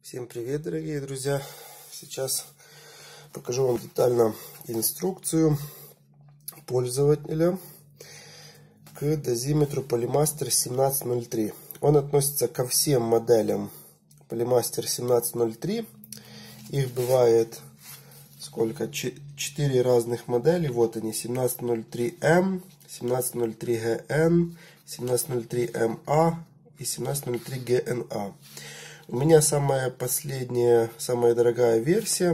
Всем привет, дорогие друзья! Сейчас покажу вам детально инструкцию пользователя к дозиметру Polymaster 1703. Он относится ко всем моделям Polymaster 1703. Их бывает сколько? 4 разных модели. Вот они: 1703M, 1703GN, 1703MA и 1703GNA. У меня самая последняя, самая дорогая версия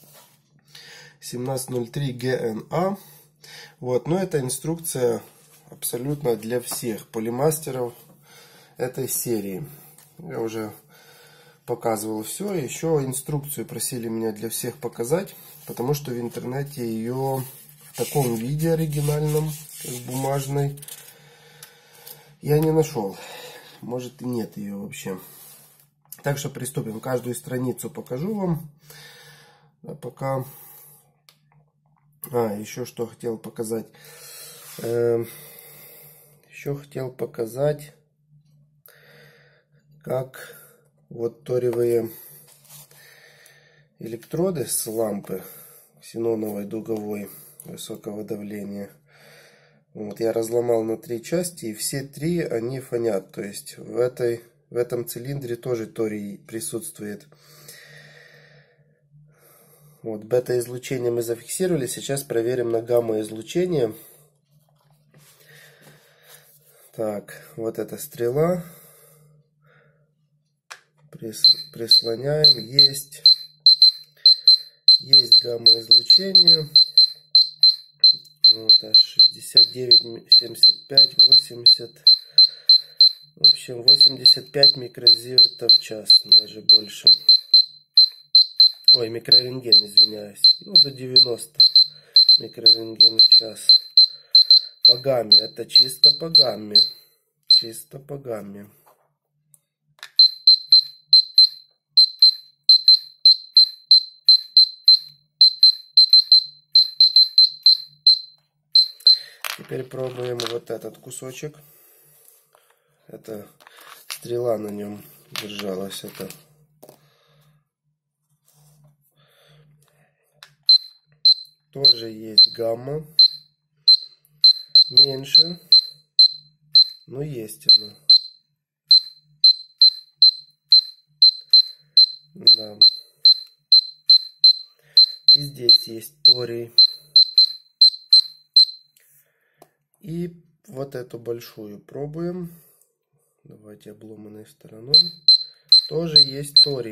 1703 GNA. Вот, но эта инструкция абсолютно для всех полимастеров этой серии. Я уже показывал все. Еще инструкцию просили меня для всех показать, потому что в интернете ее в таком виде оригинальном, как бумажной, я не нашел. Может и нет ее вообще. Так что приступим. Каждую страницу покажу вам. А пока... еще что хотел показать. Еще хотел показать, как вот торевые электроды с лампы ксеноновой дуговой высокого давления. Вот я разломал на 3 части, и все 3 они фонят. То есть в этом цилиндре тоже торий присутствует. Вот бета-излучение мы зафиксировали. Сейчас проверим на гамма-излучение. Так, вот эта стрела. Прислоняем. Есть гамма-излучение. Вот, аж 69, 75, 80. В общем, 85 микрозивертов в час, даже больше. Ой, микрорентген, извиняюсь. Ну, до 90 микрорентген в час. По гамме. Это чисто по гамме. Чисто по гамме. Теперь пробуем вот этот кусочек. Это стрела на нем держалась. Это тоже есть гамма. Меньше. Но есть она. Да. И здесь есть торий. И вот эту большую пробуем. Давайте обломанной стороной. Тоже есть торий.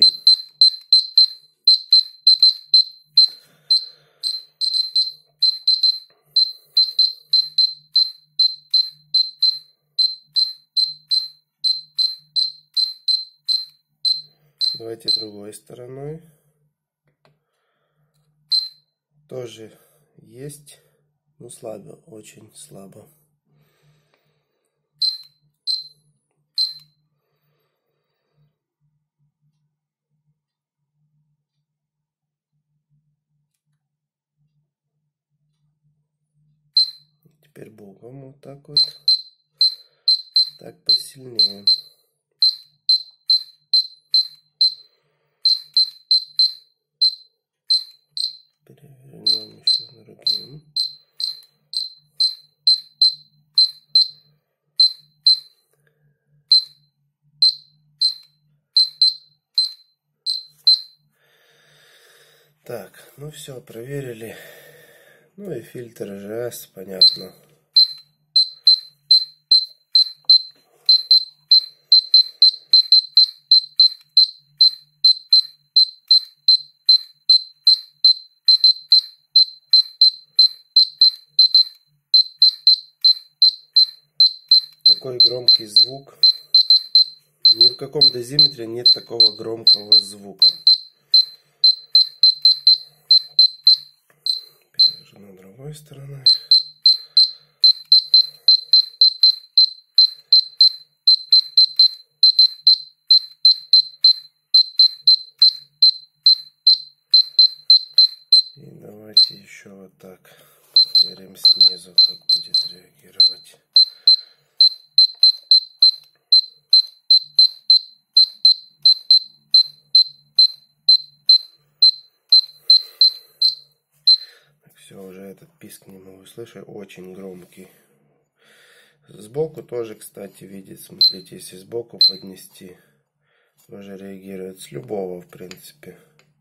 Давайте другой стороной. Тоже есть. Ну, слабо, очень слабо. Теперь боком вот так вот. Так посильнее. Перевернем еще другим. Так, ну все, проверили. Ну и фильтр ЖС, понятно. Такой громкий звук. Ни в каком дозиметре нет такого громкого звука. Перевожу на другой стороне. И давайте еще вот так проверим снизу, как будет реагировать. Все, уже этот писк не могу слышать, очень громкий. Сбоку тоже, кстати, видит, смотрите, если сбоку поднести, тоже реагирует с любого, в принципе.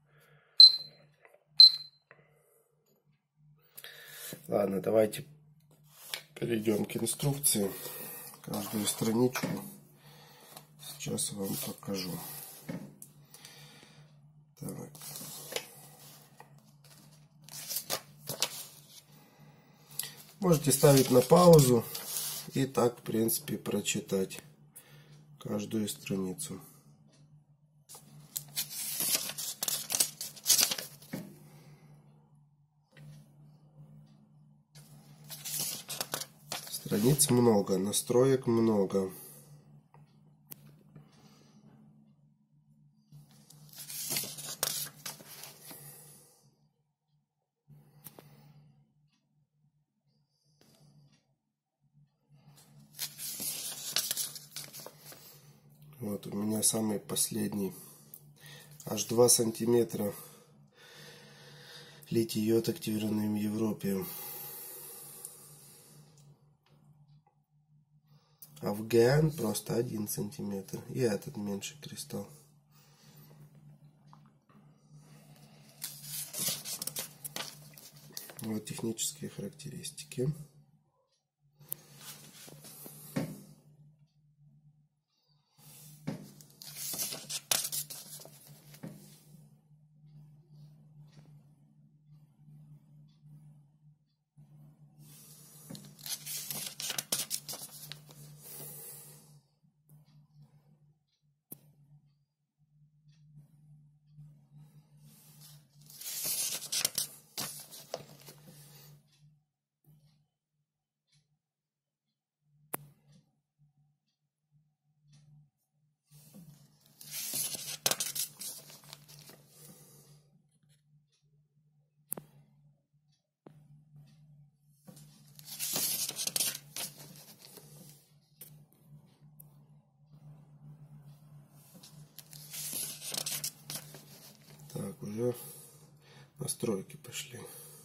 Ладно, давайте перейдем к инструкции. Каждую страничку сейчас вам покажу. Так. Можете ставить на паузу и так, в принципе, прочитать каждую страницу. Страниц много, настроек много. Вот у меня самый последний, аж 2 сантиметра литий-йод, активированный в Европе. А в ГН просто 1 сантиметр. И этот меньше кристалл. Вот технические характеристики. Так, уже настройки пошли.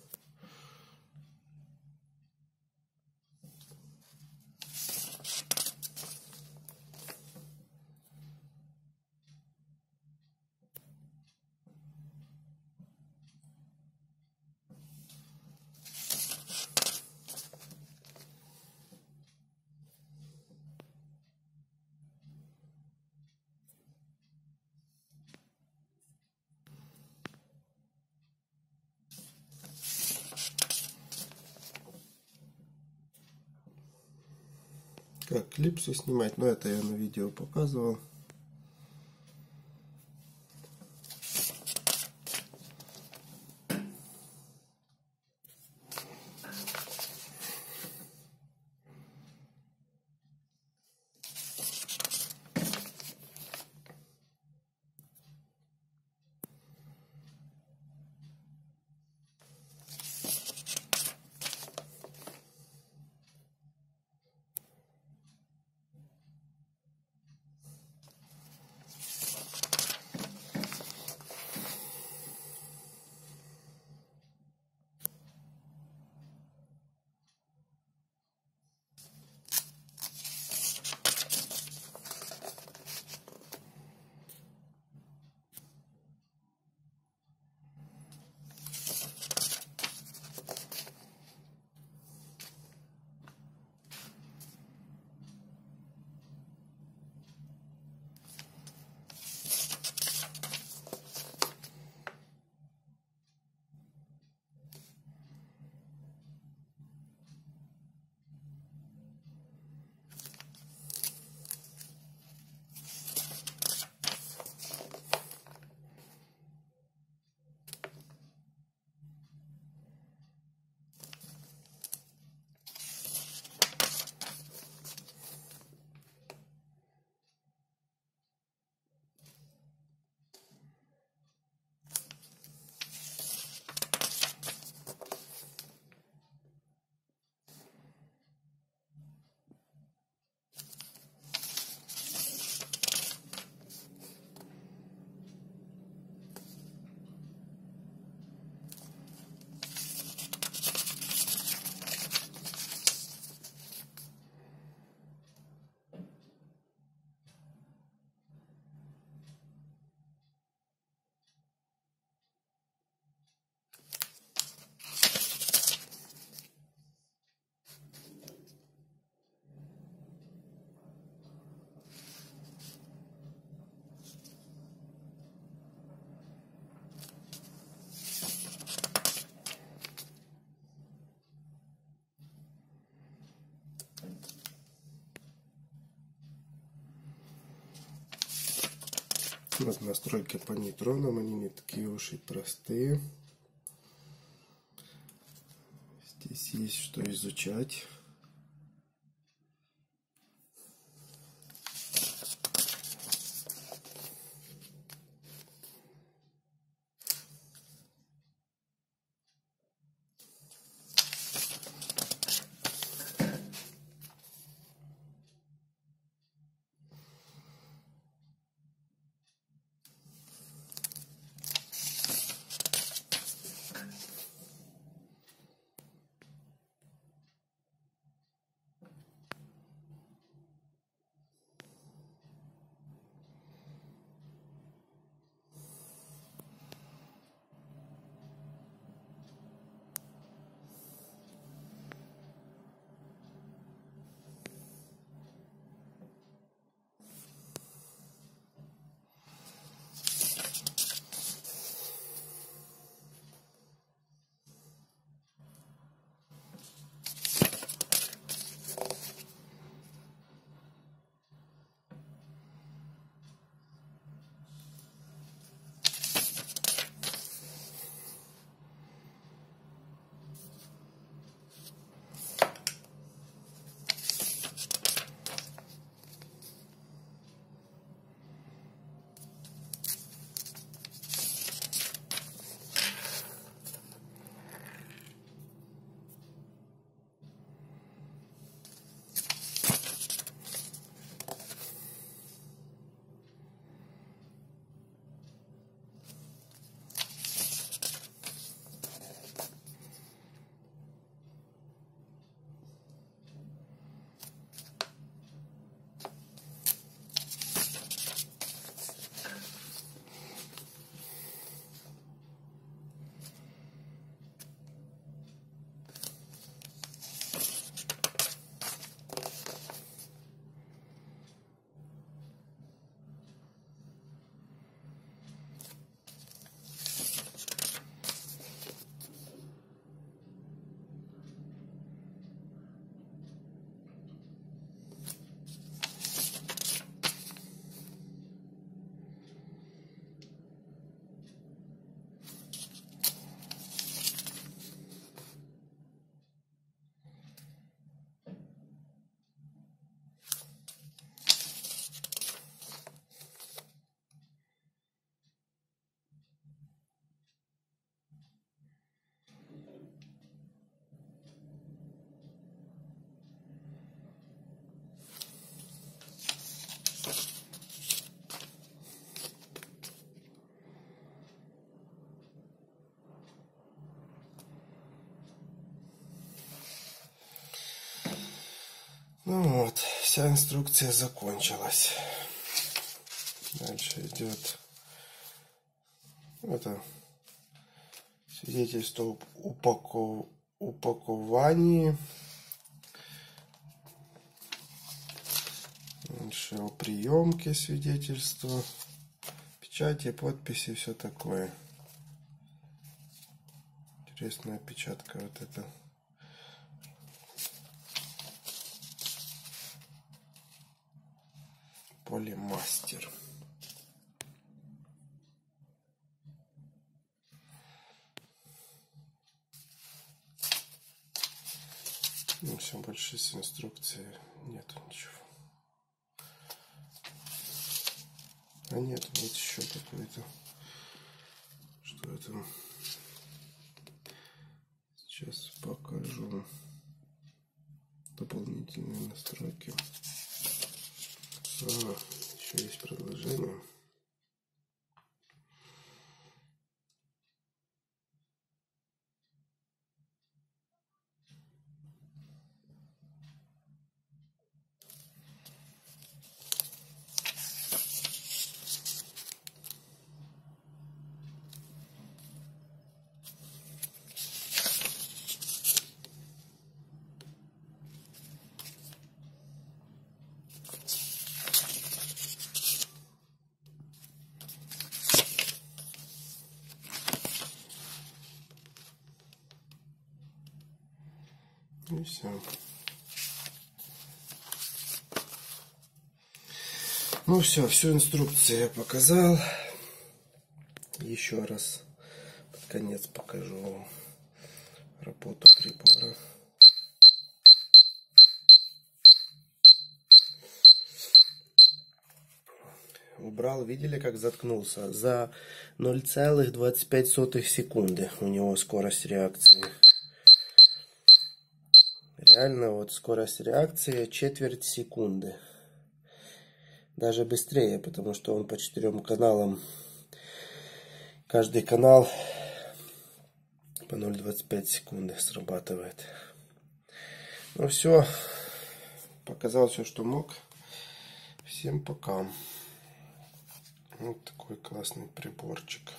Как клипсы снимать, но это я на видео показывал. Вот настройки по нейтронам, они не такие уж и простые. Здесь есть что изучать. Ну вот, вся инструкция закончилась. Дальше идет это свидетельство об упаковании. Дальше о приемке свидетельства, печати, подписи, все такое. Интересная опечатка вот эта. Полимастер. Ну, все, больше с инструкции нету ничего. А нет, вот еще какой-то. Что это? Сейчас покажу. Дополнительные настройки. Еще есть предложение. И все. Ну все, всю инструкцию я показал. Еще раз под конец покажу работу прибора. Убрал, видели, как заткнулся? За 0,25 секунды у него скорость реакции. Реально вот скорость реакции четверть секунды. Даже быстрее, потому что он по 4 каналам. Каждый канал по 0,25 секунды срабатывает. Ну все, показал все, что мог. Всем пока. Вот такой классный приборчик.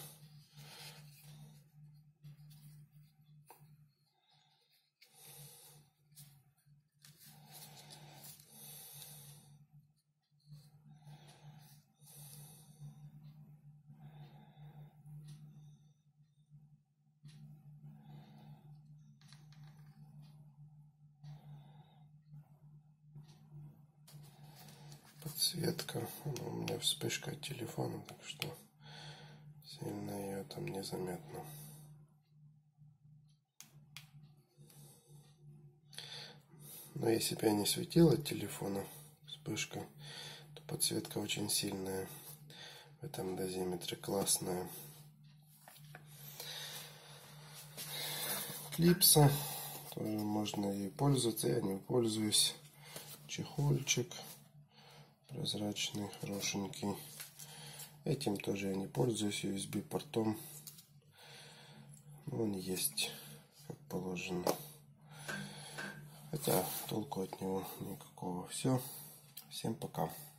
Подсветка. У меня вспышка от телефона, так что сильно ее там незаметно. Но если бы я не светил от телефона вспышка, то подсветка очень сильная. В этом дозиметре классная. Клипса. Тоже можно ей пользоваться. Я не пользуюсь. Чехольчик. Прозрачный, хорошенький. Этим тоже я не пользуюсь. USB портом. Он есть как положено. Хотя толку от него никакого. Все. Всем пока.